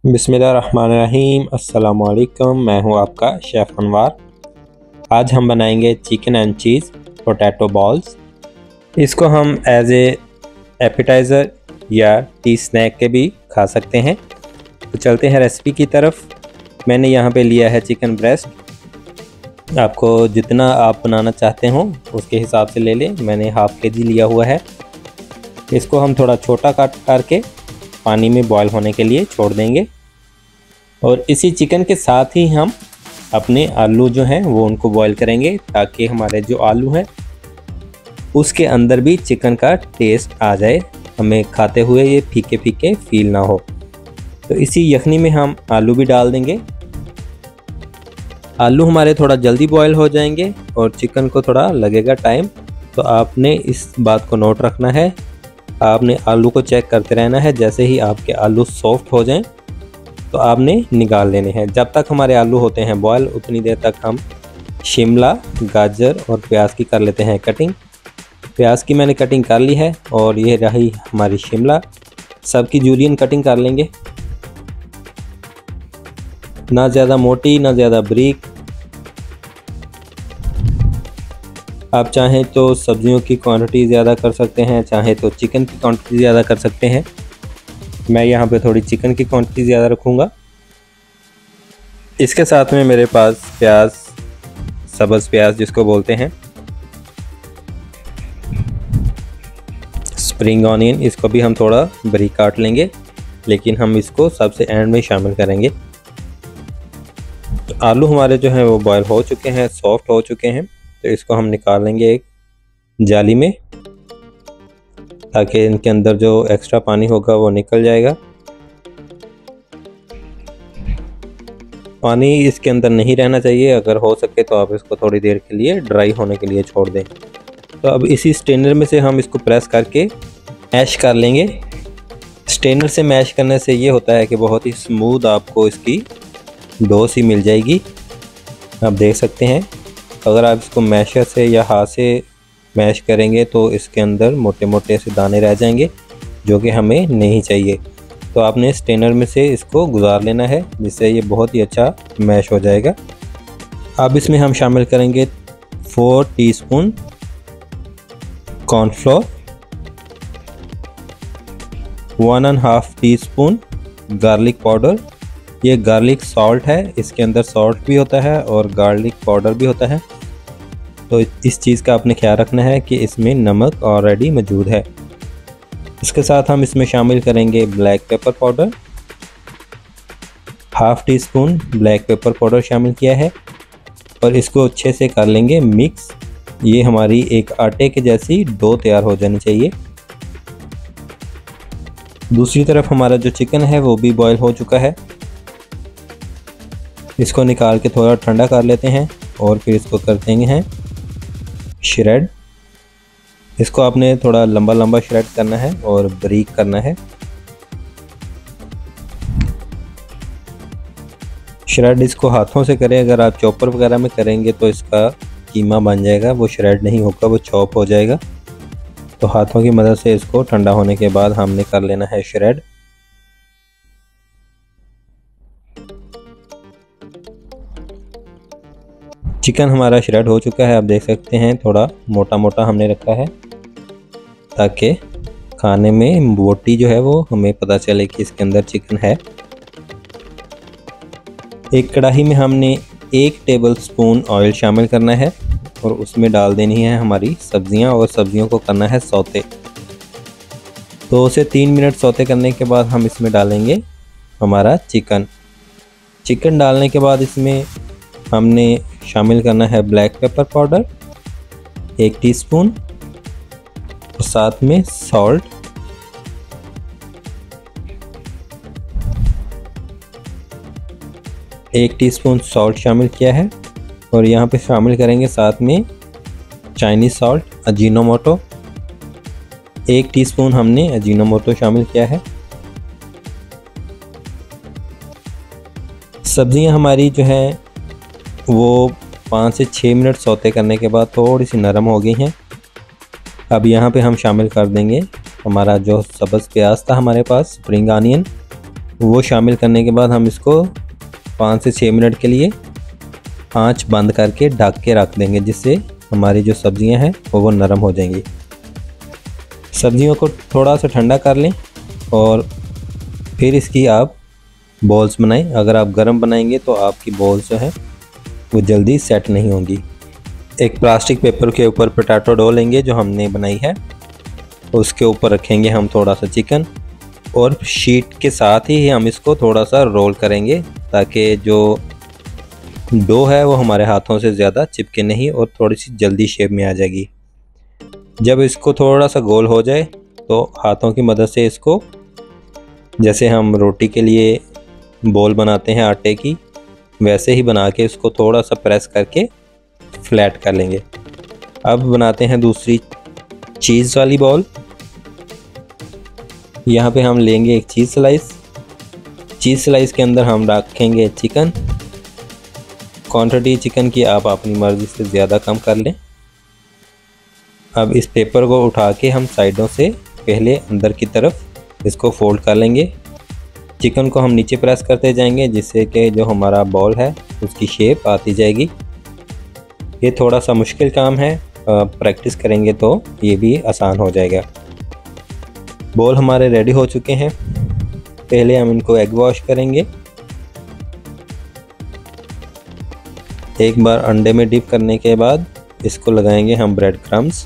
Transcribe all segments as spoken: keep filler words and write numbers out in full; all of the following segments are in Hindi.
बिस्मिल्लाहिर्रहमानिर्रहीम। अस्सलाम वालेकुम। मैं हूं आपका शेफ़ अनवार। आज हम बनाएंगे chicken and cheese potato balls. इसको हम एज ए एपेटाइज़र या टी स्नैक के भी खा सकते हैं। तो चलते हैं रेसिपी की तरफ। मैंने यहाँ पे लिया है चिकन ब्रेस्ट। आपको जितना आप बनाना चाहते हो उसके हिसाब से ले लें। मैंने हाफ़ के जी लिया हुआ है। इसको हम थोड़ा छोटा काट करके पानी में बॉयल होने के लिए छोड़ देंगे। और इसी चिकन के साथ ही हम अपने आलू जो हैं वो उनको बॉयल करेंगे, ताकि हमारे जो आलू हैं उसके अंदर भी चिकन का टेस्ट आ जाए, हमें खाते हुए ये फीके फीके फील ना हो। तो इसी यखनी में हम आलू भी डाल देंगे। आलू हमारे थोड़ा जल्दी बॉयल हो जाएंगे और चिकन को थोड़ा लगेगा टाइम। तो आपने इस बात को नोट रखना है। आपने आलू को चेक करते रहना है। जैसे ही आपके आलू सॉफ्ट हो जाएं तो आपने निकाल लेने हैं। जब तक हमारे आलू होते हैं बॉयल, उतनी देर तक हम शिमला, गाजर और प्याज की कर लेते हैं कटिंग। प्याज की मैंने कटिंग कर ली है और ये रही हमारी शिमला। सबकी जूलियन कटिंग कर लेंगे, ना ज़्यादा मोटी ना ज़्यादा बारीक। आप चाहें तो सब्जियों की क्वांटिटी ज़्यादा कर सकते हैं, चाहें तो चिकन की क्वांटिटी ज़्यादा कर सकते हैं। मैं यहाँ पे थोड़ी चिकन की क्वांटिटी ज़्यादा रखूँगा। इसके साथ में मेरे पास प्याज, सब्ज़ प्याज जिसको बोलते हैं, स्प्रिंग ऑनियन, इसको भी हम थोड़ा बारीक काट लेंगे, लेकिन हम इसको सबसे एंड में शामिल करेंगे। तो आलू हमारे जो हैं वो बॉयल हो चुके हैं, सॉफ्ट हो चुके हैं। तो इसको हम निकाल लेंगे एक जाली में, ताकि इनके अंदर जो एक्स्ट्रा पानी होगा वो निकल जाएगा। पानी इसके अंदर नहीं रहना चाहिए। अगर हो सके तो आप इसको थोड़ी देर के लिए ड्राई होने के लिए छोड़ दें। तो अब इसी स्ट्रेनर में से हम इसको प्रेस करके मैश कर लेंगे। स्ट्रेनर से मैश करने से ये होता है कि बहुत ही स्मूथ आपको इसकी डो सी मिल जाएगी। आप देख सकते हैं। अगर आप इसको मैशर से या हाथ से मैश करेंगे तो इसके अंदर मोटे मोटे से दाने रह जाएंगे, जो कि हमें नहीं चाहिए। तो आपने स्ट्रेनर में से इसको गुजार लेना है, जिससे ये बहुत ही अच्छा मैश हो जाएगा। अब इसमें हम शामिल करेंगे four teaspoon cornflour, one and half teaspoon garlic powder. ये गार्लिक सॉल्ट है, इसके अंदर सॉल्ट भी होता है और गार्लिक पाउडर भी होता है। तो इस चीज़ का आपने ख्याल रखना है कि इसमें नमक ऑलरेडी मौजूद है। इसके साथ हम इसमें शामिल करेंगे black pepper powder, half teaspoon black pepper powder शामिल किया है और इसको अच्छे से कर लेंगे मिक्स। ये हमारी एक आटे के जैसी डो तैयार हो जानी चाहिए। दूसरी तरफ हमारा जो चिकन है वो भी बॉयल हो चुका है। इसको निकाल के थोड़ा ठंडा कर लेते हैं और फिर इसको कर देंगे हैं श्रेड। इसको आपने थोड़ा लंबा लंबा श्रेड करना है और बारीक करना है। श्रेड इसको हाथों से करें। अगर आप चॉपर वगैरह में करेंगे तो इसका कीमा बन जाएगा, वो श्रेड नहीं होगा, वो चॉप हो जाएगा। तो हाथों की मदद से इसको ठंडा होने के बाद हमने कर लेना है श्रेड। चिकन हमारा श्रेड हो चुका है। आप देख सकते हैं थोड़ा मोटा मोटा हमने रखा है, ताकि खाने में बोटी जो है वो हमें पता चले कि इसके अंदर चिकन है। एक कढ़ाई में हमने एक टेबल स्पून ऑयल शामिल करना है और उसमें डाल देनी है हमारी सब्जियां और सब्जियों को करना है सौते। दो से तीन मिनट सौते करने के बाद हम इसमें डालेंगे हमारा चिकन। चिकन डालने के बाद इसमें हमने शामिल करना है ब्लैक पेपर पाउडर एक टीस्पून और साथ में सॉल्ट। एक टीस्पून सॉल्ट शामिल किया है और यहाँ पे शामिल करेंगे साथ में चाइनीज़ सॉल्ट, अजीनोमोटो। एक टीस्पून हमने अजीनोमोटो शामिल किया है। सब्जियां हमारी जो है वो पाँच से छः मिनट सौते करने के बाद थोड़ी सी नरम हो गई हैं। अब यहाँ पे हम शामिल कर देंगे हमारा जो सब्ज़ प्याज था हमारे पास, स्प्रिंग ऑनियन। वो शामिल करने के बाद हम इसको पाँच से छः मिनट के लिए आंच बंद करके ढक के रख देंगे, जिससे हमारी जो सब्जियां हैं वो वो नरम हो जाएंगी। सब्जियों को थोड़ा सा ठंडा कर लें और फिर इसकी आप बॉल्स बनाएं। अगर आप गरम बनाएंगे तो आपकी बॉल्स जो है वो जल्दी सेट नहीं होंगी। एक प्लास्टिक पेपर के ऊपर पोटैटो डो लेंगे जो हमने बनाई है, उसके ऊपर रखेंगे हम थोड़ा सा चिकन और शीट के साथ ही हम इसको थोड़ा सा रोल करेंगे ताकि जो डो है वो हमारे हाथों से ज़्यादा चिपके नहीं और थोड़ी सी जल्दी शेप में आ जाएगी। जब इसको थोड़ा सा गोल हो जाए तो हाथों की मदद से इसको, जैसे हम रोटी के लिए बॉल बनाते हैं आटे की, वैसे ही बना के इसको थोड़ा सा प्रेस करके फ्लैट कर लेंगे। अब बनाते हैं दूसरी चीज़ वाली बॉल। यहाँ पे हम लेंगे एक चीज़ स्लाइस। चीज़ स्लाइस के अंदर हम रखेंगे चिकन। क्वांटिटी चिकन की आप अपनी मर्ज़ी से ज़्यादा कम कर लें। अब इस पेपर को उठा के हम साइडों से पहले अंदर की तरफ इसको फोल्ड कर लेंगे। चिकन को हम नीचे प्रेस करते जाएंगे जिससे कि जो हमारा बॉल है उसकी शेप आती जाएगी। ये थोड़ा सा मुश्किल काम है, प्रैक्टिस करेंगे तो ये भी आसान हो जाएगा। बॉल हमारे रेडी हो चुके हैं। पहले हम इनको एग वॉश करेंगे। एक बार अंडे में डिप करने के बाद इसको लगाएंगे हम ब्रेड क्रम्स।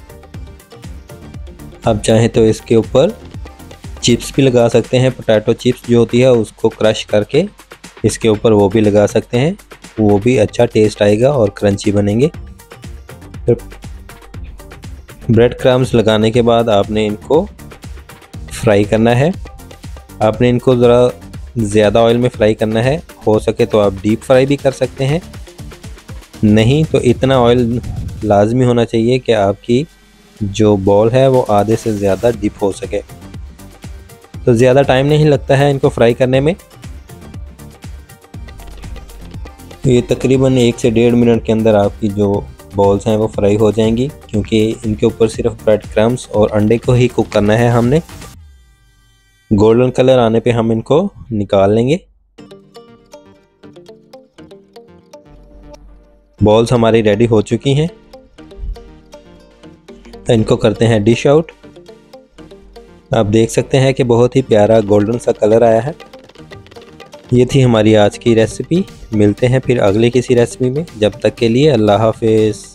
अब चाहे तो इसके ऊपर चिप्स भी लगा सकते हैं। पोटैटो चिप्स जो होती है उसको क्रश करके इसके ऊपर वो भी लगा सकते हैं, वो भी अच्छा टेस्ट आएगा और क्रंची बनेंगे। तो ब्रेड क्रम्स लगाने के बाद आपने इनको फ्राई करना है। आपने इनको ज़रा ज़्यादा ऑयल में फ्राई करना है। हो सके तो आप डीप फ्राई भी कर सकते हैं, नहीं तो इतना ऑयल लाजमी होना चाहिए कि आपकी जो बॉल है वो आधे से ज़्यादा डीप हो सके। तो ज़्यादा टाइम नहीं लगता है इनको फ्राई करने में। ये तकरीबन एक से डेढ़ मिनट के अंदर आपकी जो बॉल्स हैं वो फ्राई हो जाएंगी, क्योंकि इनके ऊपर सिर्फ ब्रेड क्रम्स और अंडे को ही कुक करना है हमने। गोल्डन कलर आने पे हम इनको निकाल लेंगे। बॉल्स हमारी रेडी हो चुकी हैं। इनको करते हैं डिश आउट। आप देख सकते हैं कि बहुत ही प्यारा गोल्डन सा कलर आया है। ये थी हमारी आज की रेसिपी। मिलते हैं फिर अगले किसी रेसिपी में। जब तक के लिए अल्लाह हाफिज़।